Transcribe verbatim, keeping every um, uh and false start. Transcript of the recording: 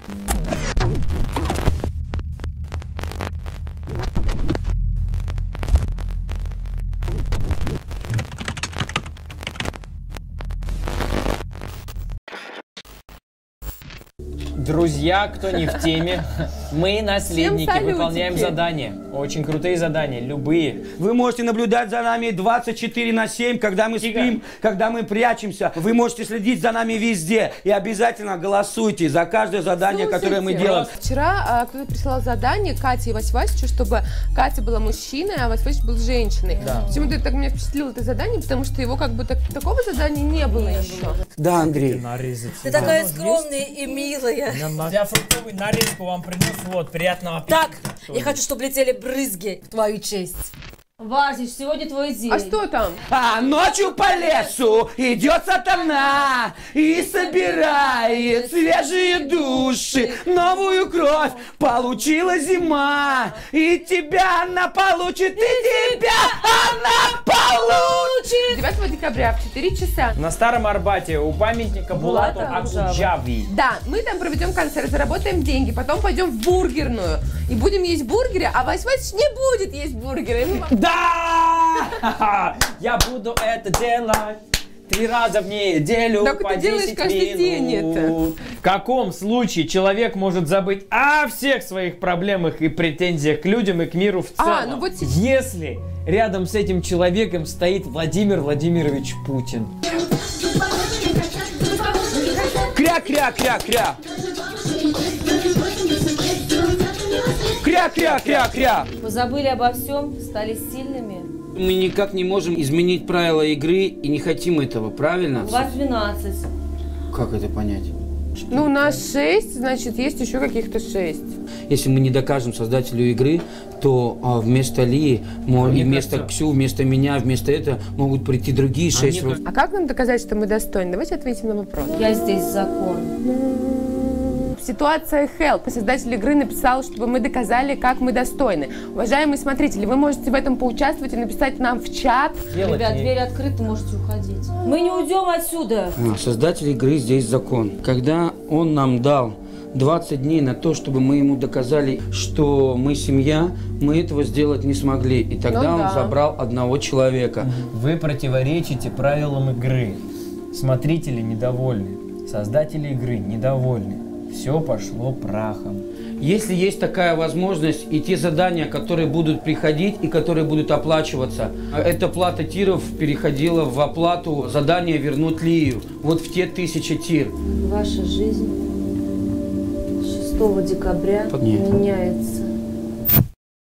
Друзья, кто не в теме, мы наследники, выполняем задания. Очень крутые задания, любые. Вы можете наблюдать за нами двадцать четыре на семь, когда мы Тихо. спим, когда мы прячемся. Вы можете следить за нами везде. И обязательно голосуйте за каждое задание, Слушайте, которое мы делаем. Вчера а, кто-то прислал задание Кате и Вась-Васичу, чтобы Катя была мужчиной, а Вась-Васич был женщиной. Да. Почему-то так меня впечатлило это задание, потому что его как бы так, такого задания не было еще. Да, Андрей. Ты такая скромная и милая. Я фруктовый нарезку вам принес, вот, приятного аппетита. Так, я хочу, чтобы летели брызги в твою честь. Васич, сегодня твой день. А что там? А ночью по лесу идет сатана и собирает свежие души. Новую кровь получила зима, и тебя она получит, и тебя она получит. девятого декабря в четыре часа. На Старом Арбате у памятника Булату Булата Акуджавы. Да, мы там проведем концерт, заработаем деньги, потом пойдем в бургерную и будем есть бургеры, а Вась-Васич не будет есть бургеры. И мы- Да! Я буду это делать три раза в неделю. Так по ты делаешь десять каждый день минут. это. В каком случае человек может забыть о всех своих проблемах и претензиях к людям и к миру в целом? А, ну вот сейчас- Если рядом с этим человеком стоит Владимир Владимирович Путин. Кря-кря-кря-кря. Кря-кря-кря-кря. Вы забыли обо всем, стали сильными. Мы никак не можем изменить правила игры и не хотим этого, правильно? У вас двенадцать. Как это понять? Ну, у нас шесть, значит, есть еще каких-то шесть. Если мы не докажем создателю игры, то а, вместо Лии, мо- и Мне вместо кажется- Ксю, вместо меня, вместо этого могут прийти другие шесть. мне ру- А как нам доказать, что мы достойны? Давайте ответим на вопрос. Я здесь закон. Ситуация Help. Создатель игры написал, чтобы мы доказали, как мы достойны. Уважаемые смотрители, вы можете в этом поучаствовать и написать нам в чат. Делать Ребят, не- двери открыты, можете уходить. Мы не уйдем отсюда. А, Создатель игры здесь закон. Когда он нам дал двадцать дней на то, чтобы мы ему доказали, что мы семья, мы этого сделать не смогли. И тогда Ну он да. забрал одного человека. Вы противоречите правилам игры. Смотрители недовольны. Создатели игры недовольны. Все пошло прахом. Если есть такая возможность, и те задания, которые будут приходить и которые будут оплачиваться, эта плата тиров переходила в оплату задания вернуть Лию. Вот в те тысячи тир. Ваша жизнь шестого декабря Нет. меняется.